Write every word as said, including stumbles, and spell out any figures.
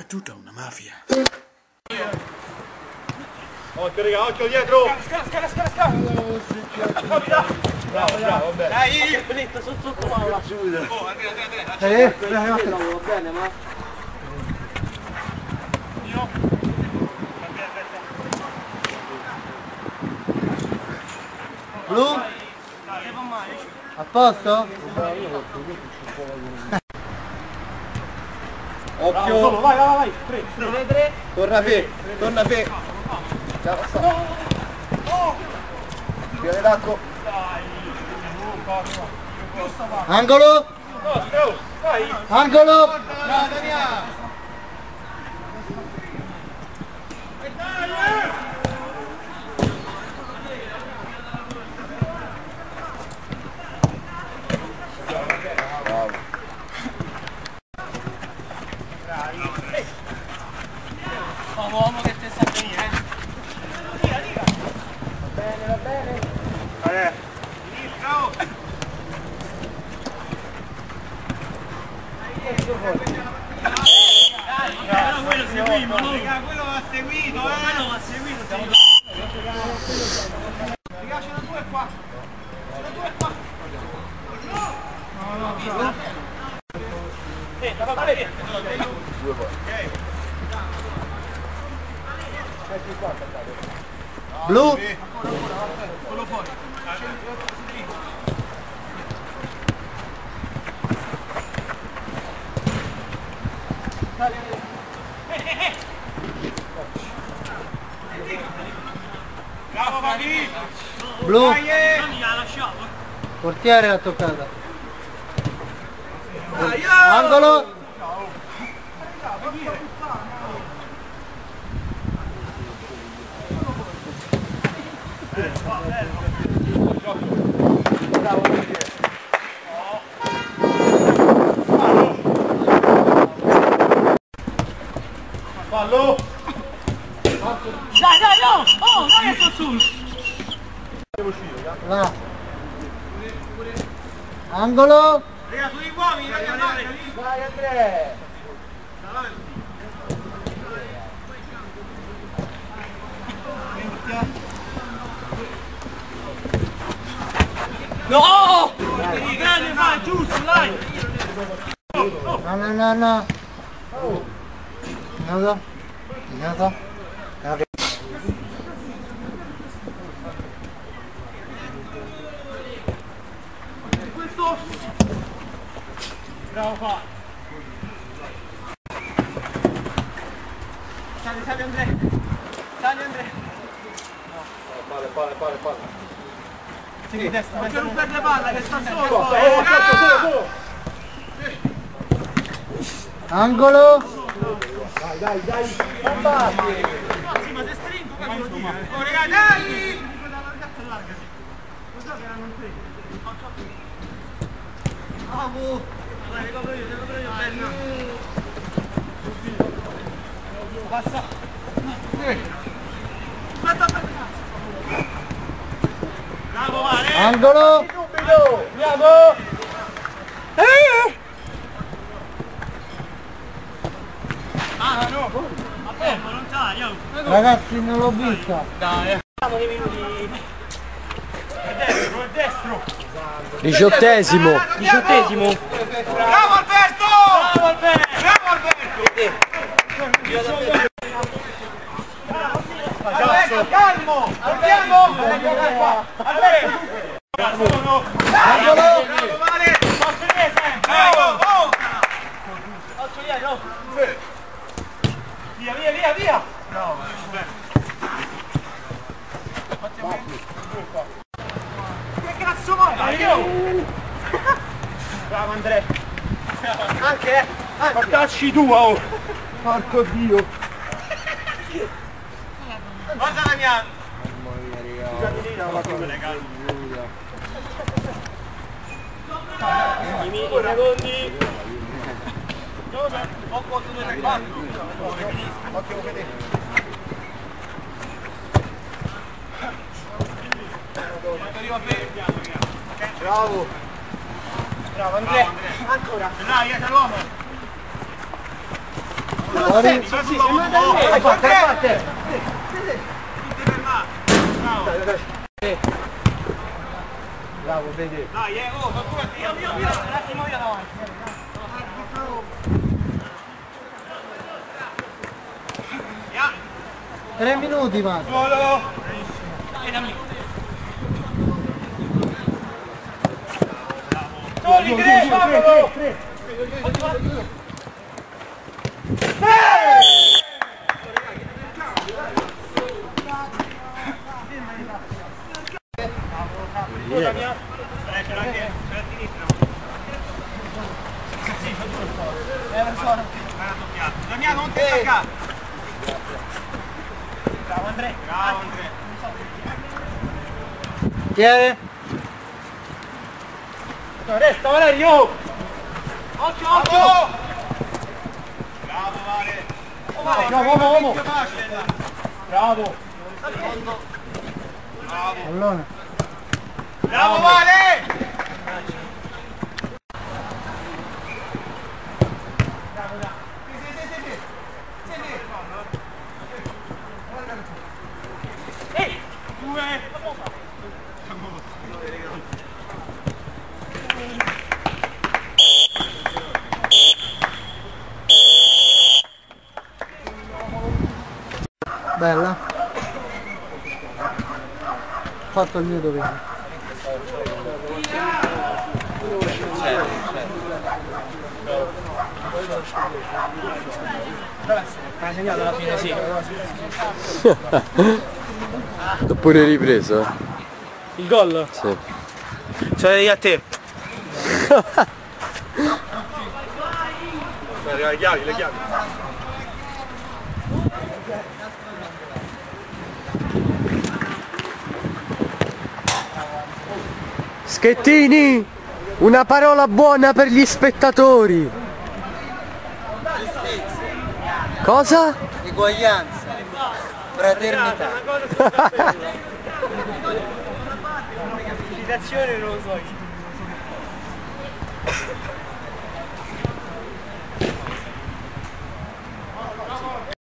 È tutta una mafia. Occhio raga, occhio dietro! Scala, scala, scala, scala! Bravo, bravo, bene. Dai! Benetta, sotto sotto Paola! Oh, Andrea, Andrea, Andrea! Eh, va bene, ma... Io? Blu? A posto? Occhio! Vai, vai, vai! tre, tre, tre! Torna fe, torna fe! Ciao, sta! Viene d'acco! Angolo! Angolo! Bravo Daniele! Uomo che te sa venire, eh! Dica, dica! Va bene, va bene! Vale! Ciao! Però quello seguimos, no? Quello va seguito, eh! Quello va seguito, siamo... Raga, ce ne due qua! Ce ne due qua! No, no, no! Senta, va bene! Due poi. Ok. Blu! Quello fuori. Bravo Maghi! Blu! Non gliela lasciamo! Portiere l'ha toccata! Angolo! Fallo! Dai, dai, no! Oh, dai che sto su! Là! Angolo! Raga, tu li uomini, raga, Vai Andrea! No! Grande, vai, giusto, dai! No, no, no, no! Nada? Nada? Nada? Questo! Bravo qua! Sali, sali Andrea! Sali Andrea! Palle, palle, palle, palle! Sì, destra, perché non perde palla che sta solo! Oh, solo, solo! Angolo! Dai, dai, dai! Sì, ma se stringo che devo dire? Oh, raga, dai! Bravo! Dai, ricopro io, ricopro io, bello! Passa! Aspetta, aspetta! Bravo, Vale! Angolo! Subito! Andiamo! Eh! Ah, no! Vabbè, volontario! Ragazzi, non l'ho vista! Dai, siamo dei minuti! È destro, è destro! Diciottesimo! Diciottesimo! Bravo Alberto! Bravo Alberto! Bravo Alberto! Alberto, calmo! Andiamo! Alberto! Bravo! Bravo, Vale! Posso dire sempre! Bravo! Oh! Posso dire, no? Via, via, via, via! Bravo! Che cazzo vuoi? Dai, io! Bravo Andrea! Anche, eh! Ma tacci tua, oh! Porco Dio! Guarda Damiano! Mamma mia, raga! I miei secondi! Dove? Poco due tre quattro! Occhio vedete! Bravo! Bravo Andrea! Ancora! Dai, aiuta l'uomo! Fuori. Sì, sì, vai, forte, forte. Bravo, vedi. Dai, eh, oh, qualcuno io, io, io, un attimo io davanti. Tre minuti, Mario. Solo. E da me. Soli, tre, vamolo! Damiano, non ti staccare! Bravo Andrea! Bravo Andrea! Tieni. Resta Valerio! Occhio, occhio! Bravo Vale! Vale, Bravo, uomo, uomo. Bravo! Allora. Bravo Vale! Ehi! Due! Bella. Fatto il mio dovere. Hai segnato alla fine, sì. L'ho pure ripreso. Il gol? Sì. Cioè io a te. Le chiavi, le chiavi. Schettini! Una parola buona per gli spettatori! Cosa? Eguaglianza. Fraternità. Citazione non lo so.